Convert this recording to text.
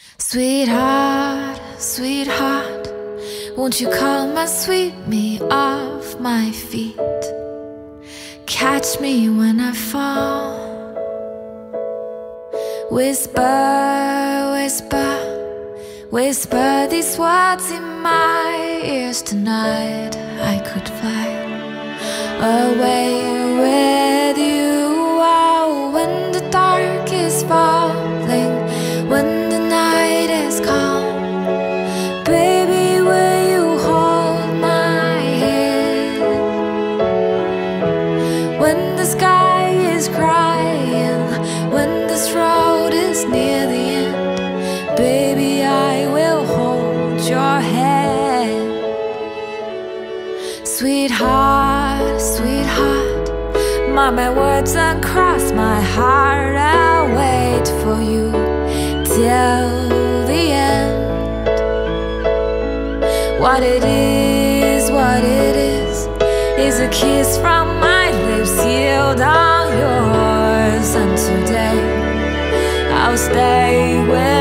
Sweetheart, sweetheart, won't you come and sweep me off my feet? Catch me when I fall. Whisper, whisper, whisper these words in my ears tonight. I could fly away with you. Oh, when the dark is falling, when the night is calm, baby, will you hold my hand? When the sky is crying, when this road is near the end, baby, I will hold your hand. Sweetheart, sweetheart, mark my words and cross my heart. I'll wait for you till the end. What it is a kiss from my lips sealed on yours. And today I'll stay with